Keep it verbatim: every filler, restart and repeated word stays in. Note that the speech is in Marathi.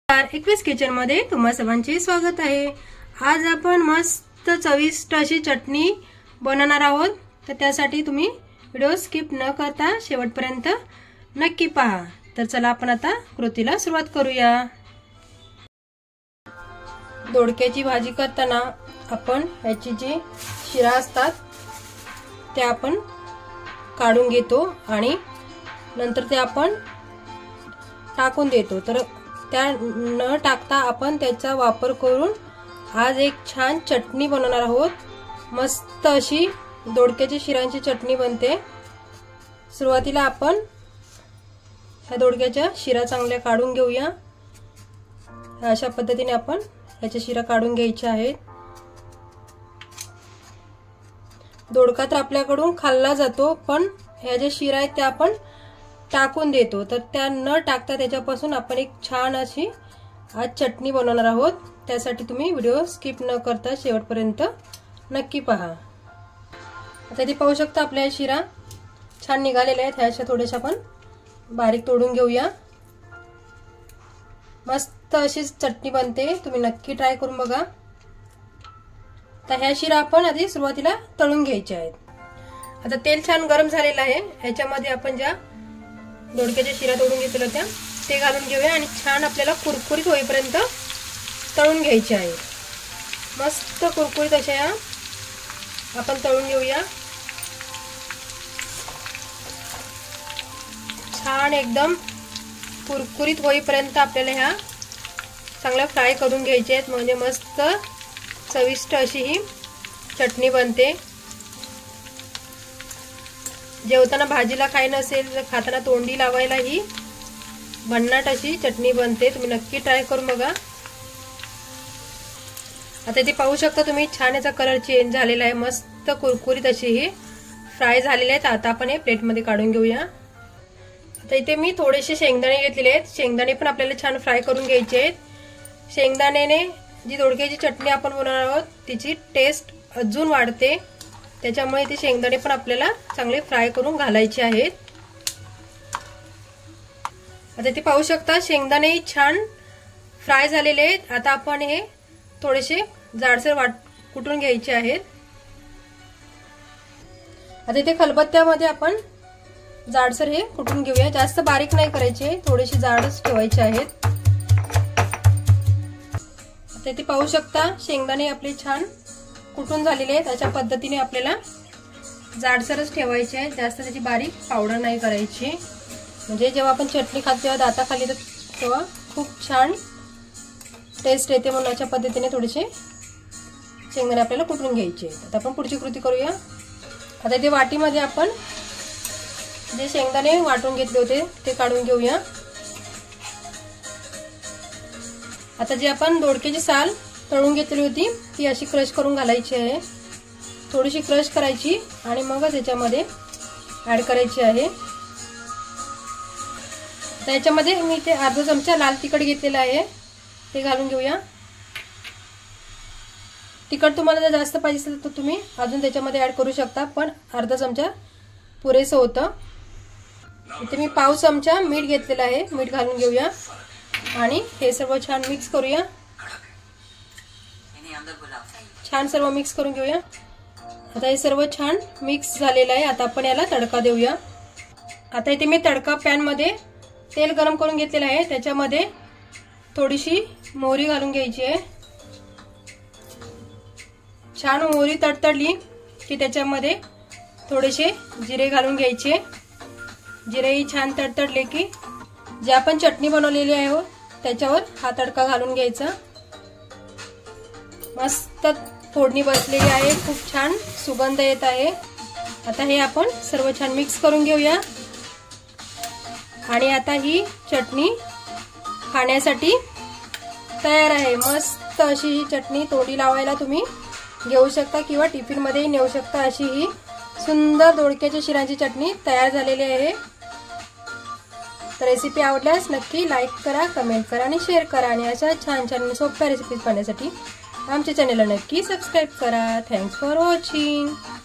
एकवीस किचन मध्ये तुम्हा सर्वांचे स्वागत आहे। आज आपण मस्त चविष्ट अशी चटणी बनवणार आहोत, तर त्यासाठी तुम्ही व्हिडिओ स्किप न करता शेवटपर्यंत नक्की पहा। तर चला आपण आता कृतीला सुरुवात करूया। दोडक्याची भाजी करताना आपण याची जी शिरा असतात ते आपण काढून घेतो आणि नंतर ते आपण टाकून देतो। तर त्या न टाकता आपण त्याचा वापर करून आज एक छान चटणी बनवणार आहोत। मस्त अशी दोडक्याची शिरांची चटणी बनते। सुरुवातीला आपण ह्या दोडक्याच्या शिरा चांगल्या काढून घेऊया। अशा पद्धतीने आपण याच्या शिरा काढून घ्यायच्या आहेत। दोडका तर आपल्याकडून खाल्ला जातो, पण ह्या ज्या शिरा आहेत त्या आपण टाकून देतो। तर त्या न टाकता त्याच्यापासून आपण एक छान अशी आज चटणी बनवणार आहोत। त्यासाठी तुम्ही व्हिडिओ स्किप न करता शेवटपर्यंत नक्की पहा। आता इथे पाहू शकता आपल्या शिरा छान निघालेल्या आहेत। ह्याच्या थोड्याशा आपण बारीक तोडून घेऊया। मस्त अशी चटणी बनते, तुम्ही नक्की ट्राय करून बघा। तर ह्या शिरा आपण आधी सुरुवातीला तळून घ्यायच्या आहेत। आता तेल छान गरम झालेलं आहे, ह्याच्यामध्ये आपण ज्या दोडक्याच्या शिरा तोडून घेतल्या होत्या ते घालून घेऊया आणि छान आपल्याला कुरकुरीत होईपर्यंत तळून घ्यायचे आहे। मस्त कुरकुरीत अशा या आपण तळून घेऊया। छान एकदम कुरकुरीत होईपर्यंत आपल्याला ह्या चांगल्या फ्राय करून घ्यायचे आहेत, म्हणजे मस्त चविष्ट अशी ही चटणी बनते। जेवताना भाजीला खाय नसेल तर खाताना तोंडी लावायला ही भन्नाट अशी चटणी बनते। तुम्ही नक्की ट्राय करून बघा। आता इथे पाहू शकता तुम्ही छान याचा कलर चेंज झालेला आहे, मस्त कुरकुरीत अशी ही फ्राय झालेले आहेत। आता आपण हे प्लेट मध्ये काढून घेऊया। आता इथे मी थोडेसे शेंगदाणे घेतलेले आहेत, शेंगदाणे पण आपल्याला छान फ्राय करून घ्यायचे आहेत। शेंगदाण्याने जी दोडक्याची चटणी आपण बनवणार आहोत तिची टेस्ट अजून वाढते, त्याच्यामुळे ते शेंगदाणे पण आपल्याला चांगले फ्राय करून घालायचे आहेत। आता इथे पाहू शकता शेंगदाणे छान फ्राय झालेले आहेत। आता आपण हे थोडेसे जाडसर वाट कुटून घ्यायचे आहेत। आता इथे खलबत्त्यामध्ये आपण जाडसर हे कुटून घेऊया, जास्त बारीक नाही करायचे, थोडेसे जाडच ठेवायचे आहेत। आता इथे पाहू शकता शेंगदाणे आपले छान कुटून झालेले आहेत। अशा पद्धतीने आपल्याला जाडसरच ठेवायचे आहे, जास्त त्याची बारीक पावडर नाही करायची, म्हणजे जेव्हा आपण चटणी खातो तेव्हा दाताखाली तर तेव्हा खूप छान टेस्ट येते। म्हणून अशा पद्धतीने थोडेसे शेंगदाणे आपल्याला कुटून घ्यायचे आहेत। आता आपण पुढची कृती करूया। आता इथे वाटीमध्ये आपण जे शेंगदाणे वाटून घेतले होते ते काढून घेऊया। आता जे आपण दोडक्याची साल तळून घेतली होती ती अशी क्रश करून घालायची आहे, थोडीशी क्रश करायची आणि मगच याच्यामध्ये ऍड करायची आहे। तर याच्यामध्ये मी ते अर्धा चमचा लाल तिखट घेतलेला आहे ते घालून घेऊया। तिखट तुम्हाला जर जास्त पाहिजे असेल तर तुम्ही अजून त्याच्यामध्ये ऍड करू शकता, पण अर्धा चमचा पुरेसं होतं। इथे मी पाव चमचा मीठ घेतलेला आहे, मीठ घालून घेऊया आणि हे सर्व छान मिक्स करूया। छान सर्व मिक्स करून घेऊया। आता हे सर्व छान मिक्स झालेलं आहे। आता आपण याला तडका देऊया। आता इथे मी तडका पॅन मध्ये तेल गरम करून घेतलेलं आहे, त्याच्यामध्ये थोडीशी मोहरी घालून घ्यायची आहे। छान मोहरी तडतडली की त्याच्यामध्ये थोडेसे जिरे घालून घ्यायचे। जिरेही छान तडतडले की जे आपण चटणी बनवलेली आहे त्याच्यावर हा तडका घालून घ्यायचा। मस्त फोडणी बसलेली आहे, खूप छान सुगंध येत आहे। आता हे आपण सर्व छान मिक्स करून घेऊया आणि आता ही चटणी खाण्यासाठी तयार आहे। मस्त अशी ही चटणी तोंडी लावायला तुम्ही घेऊ शकता किंवा टिफिन मध्येही नेऊ शकता। अशी ही सुंदर दोडक्याच्या शिरांची चटणी तयार झालेली आहे। तर रेसिपी आवडल्यास नक्की लाईक करा, कमेंट करा आणि शेअर करा आणि अशा छान छान सोप्या रेसिपीज पाहण्यासाठी आमच्या चॅनलला नक्की सबस्क्राईब करा। Thanks for watching.